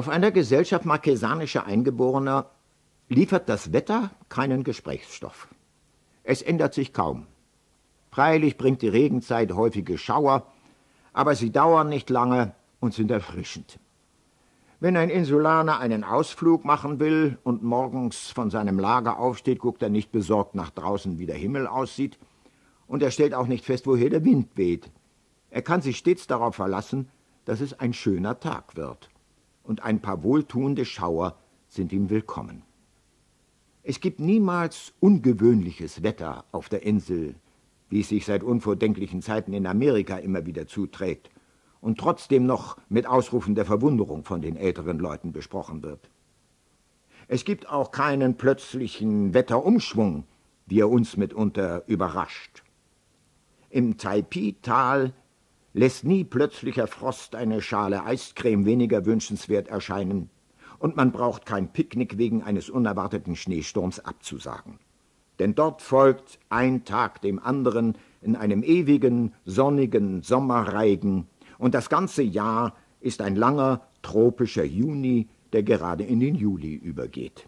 Speaker 2: Auf einer Gesellschaft marquesanischer Eingeborener liefert das Wetter keinen Gesprächsstoff. Es ändert sich kaum. Freilich bringt die Regenzeit häufige Schauer, aber sie dauern nicht lange und sind erfrischend. Wenn ein Insulaner einen Ausflug machen will und morgens von seinem Lager aufsteht, guckt er nicht besorgt nach draußen, wie der Himmel aussieht, und er stellt auch nicht fest, woher der Wind weht. Er kann sich stets darauf verlassen, dass es ein schöner Tag wird, und ein paar wohltuende Schauer sind ihm willkommen. Es gibt niemals ungewöhnliches Wetter auf der Insel, wie es sich seit unvordenklichen Zeiten in Amerika immer wieder zuträgt und trotzdem noch mit Ausrufen der Verwunderung von den älteren Leuten besprochen wird. Es gibt auch keinen plötzlichen Wetterumschwung, wie er uns mitunter überrascht. Im Taipei-Tal lässt nie plötzlicher Frost eine Schale Eiscreme weniger wünschenswert erscheinen, und man braucht kein Picknick wegen eines unerwarteten Schneesturms abzusagen. Denn dort folgt ein Tag dem anderen in einem ewigen, sonnigen Sommerreigen, und das ganze Jahr ist ein langer, tropischer Juni, der gerade in den Juli übergeht.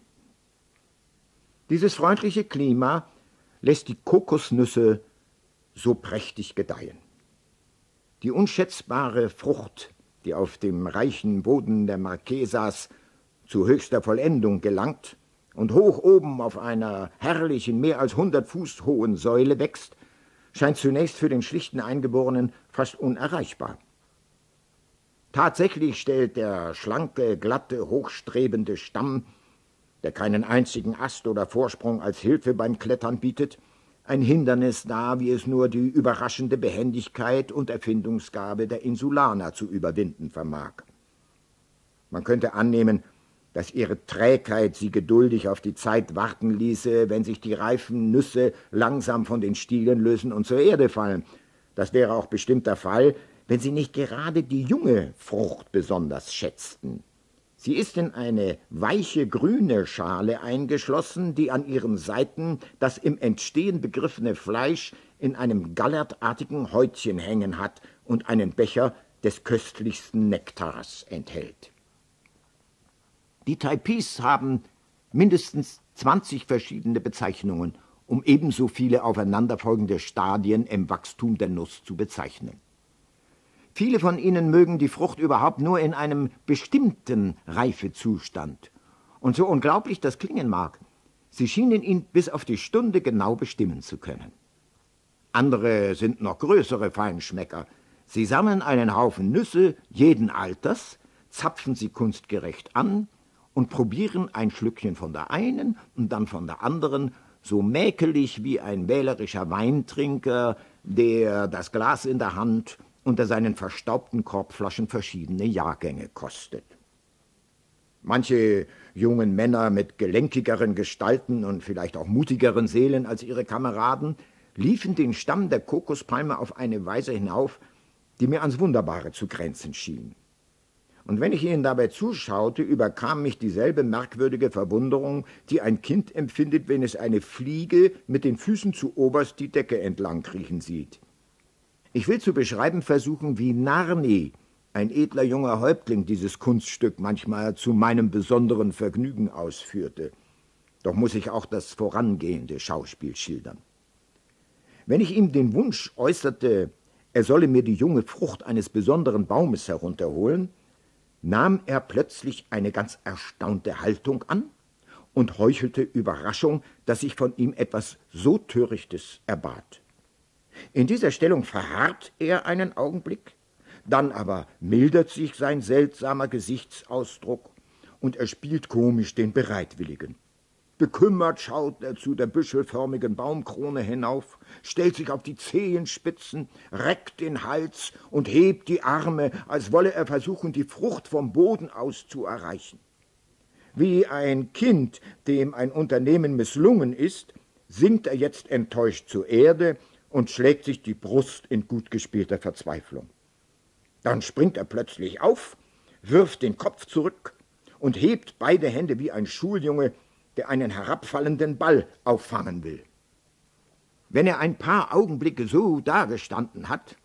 Speaker 2: Dieses freundliche Klima lässt die Kokosnüsse so prächtig gedeihen. Die unschätzbare Frucht, die auf dem reichen Boden der Marquesas zu höchster Vollendung gelangt und hoch oben auf einer herrlichen, mehr als 100 Fuß hohen Säule wächst, scheint zunächst für den schlichten Eingeborenen fast unerreichbar. Tatsächlich stellt der schlanke, glatte, hochstrebende Stamm, der keinen einzigen Ast oder Vorsprung als Hilfe beim Klettern bietet, ein Hindernis dar, wie es nur die überraschende Behendigkeit und Erfindungsgabe der Insulaner zu überwinden vermag. Man könnte annehmen, dass ihre Trägheit sie geduldig auf die Zeit warten ließe, wenn sich die reifen Nüsse langsam von den Stielen lösen und zur Erde fallen. Das wäre auch bestimmt der Fall, wenn sie nicht gerade die junge Frucht besonders schätzten. Sie ist in eine weiche grüne Schale eingeschlossen, die an ihren Seiten das im Entstehen begriffene Fleisch in einem gallertartigen Häutchen hängen hat und einen Becher des köstlichsten Nektars enthält. Die Taipis haben mindestens 20 verschiedene Bezeichnungen, um ebenso viele aufeinanderfolgende Stadien im Wachstum der Nuss zu bezeichnen. Viele von ihnen mögen die Frucht überhaupt nur in einem bestimmten Reifezustand. Und so unglaublich das klingen mag, sie schienen ihn bis auf die Stunde genau bestimmen zu können. Andere sind noch größere Feinschmecker. Sie sammeln einen Haufen Nüsse jeden Alters, zapfen sie kunstgerecht an und probieren ein Schlückchen von der einen und dann von der anderen, so mäkelig wie ein wählerischer Weintrinker, der das Glas in der Hand unter seinen verstaubten Korbflaschen verschiedene Jahrgänge kostet. Manche jungen Männer mit gelenkigeren Gestalten und vielleicht auch mutigeren Seelen als ihre Kameraden liefen den Stamm der Kokospalme auf eine Weise hinauf, die mir ans Wunderbare zu grenzen schien. Und wenn ich ihnen dabei zuschaute, überkam mich dieselbe merkwürdige Verwunderung, die ein Kind empfindet, wenn es eine Fliege mit den Füßen zu oberst die Decke entlang kriechen sieht. Ich will zu beschreiben versuchen, wie Narni, ein edler junger Häuptling, dieses Kunststück manchmal zu meinem besonderen Vergnügen ausführte. Doch muss ich auch das vorangehende Schauspiel schildern. Wenn ich ihm den Wunsch äußerte, er solle mir die junge Frucht eines besonderen Baumes herunterholen, nahm er plötzlich eine ganz erstaunte Haltung an und heuchelte Überraschung, dass ich von ihm etwas so Törichtes erbat. In dieser Stellung verharrt er einen Augenblick, dann aber mildert sich sein seltsamer Gesichtsausdruck und er spielt komisch den Bereitwilligen. Bekümmert schaut er zu der büschelförmigen Baumkrone hinauf, stellt sich auf die Zehenspitzen, reckt den Hals und hebt die Arme, als wolle er versuchen, die Frucht vom Boden aus zu erreichen. Wie ein Kind, dem ein Unternehmen misslungen ist, sinkt er jetzt enttäuscht zur Erde und schlägt sich die Brust in gut gespielter Verzweiflung. Dann springt er plötzlich auf, wirft den Kopf zurück und hebt beide Hände wie ein Schuljunge, der einen herabfallenden Ball auffangen will. Wenn er ein paar Augenblicke so dagestanden hat,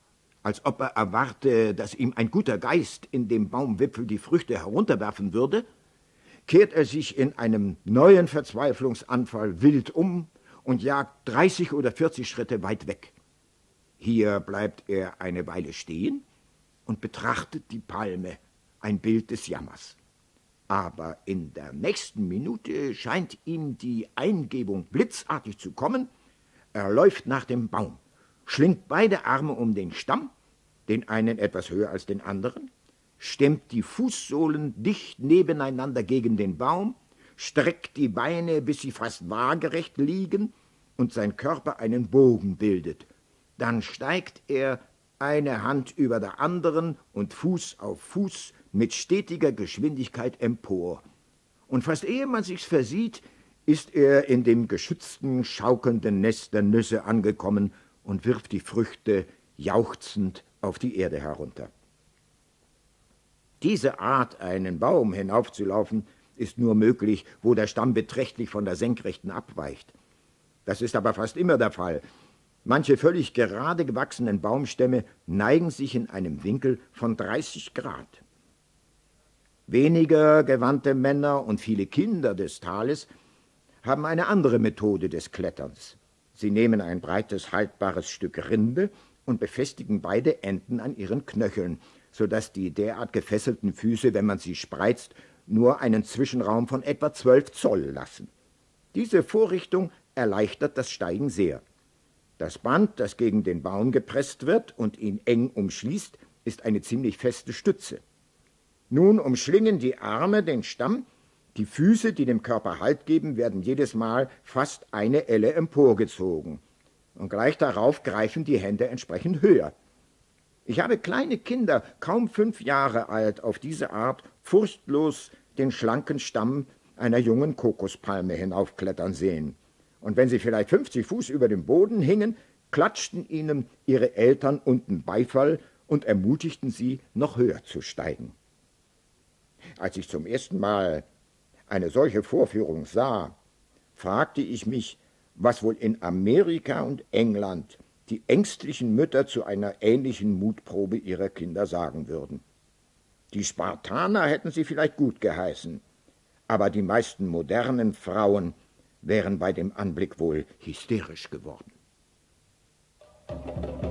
Speaker 2: als ob er erwarte, dass ihm ein guter Geist in dem Baumwipfel die Früchte herunterwerfen würde, kehrt er sich in einem neuen Verzweiflungsanfall wild um und jagt 30 oder 40 Schritte weit weg. Hier bleibt er eine Weile stehen und betrachtet die Palme, ein Bild des Jammers. Aber in der nächsten Minute scheint ihm die Eingebung blitzartig zu kommen. Er läuft nach dem Baum, schlingt beide Arme um den Stamm, den einen etwas höher als den anderen, stemmt die Fußsohlen dicht nebeneinander gegen den Baum, streckt die Beine, bis sie fast waagerecht liegen und sein Körper einen Bogen bildet. Dann steigt er, eine Hand über der anderen und Fuß auf Fuß, mit stetiger Geschwindigkeit empor. Und fast ehe man sich's versieht, ist er in dem geschützten, schaukelnden Nest der Nüsse angekommen und wirft die Früchte jauchzend auf die Erde herunter. Diese Art, einen Baum hinaufzulaufen, ist nur möglich, wo der Stamm beträchtlich von der Senkrechten abweicht. Das ist aber fast immer der Fall. Manche völlig gerade gewachsenen Baumstämme neigen sich in einem Winkel von 30 Grad. Weniger gewandte Männer und viele Kinder des Tales haben eine andere Methode des Kletterns. Sie nehmen ein breites, haltbares Stück Rinde und befestigen beide Enden an ihren Knöcheln, sodass die derart gefesselten Füße, wenn man sie spreizt, nur einen Zwischenraum von etwa 12 Zoll lassen. Diese Vorrichtung erleichtert das Steigen sehr. Das Band, das gegen den Baum gepresst wird und ihn eng umschließt, ist eine ziemlich feste Stütze. Nun umschlingen die Arme den Stamm, die Füße, die dem Körper Halt geben, werden jedes Mal fast eine Elle emporgezogen. Und gleich darauf greifen die Hände entsprechend höher. Ich habe kleine Kinder, kaum 5 Jahre alt, auf diese Art furchtlos den schlanken Stamm einer jungen Kokospalme hinaufklettern sehen. Und wenn sie vielleicht 50 Fuß über dem Boden hingen, klatschten ihnen ihre Eltern unten Beifall und ermutigten sie, noch höher zu steigen. Als ich zum ersten Mal eine solche Vorführung sah, fragte ich mich, was wohl in Amerika und England die ängstlichen Mütter zu einer ähnlichen Mutprobe ihrer Kinder sagen würden. Die Spartaner hätten sie vielleicht gut geheißen, aber die meisten modernen Frauen wären bei dem Anblick wohl hysterisch geworden.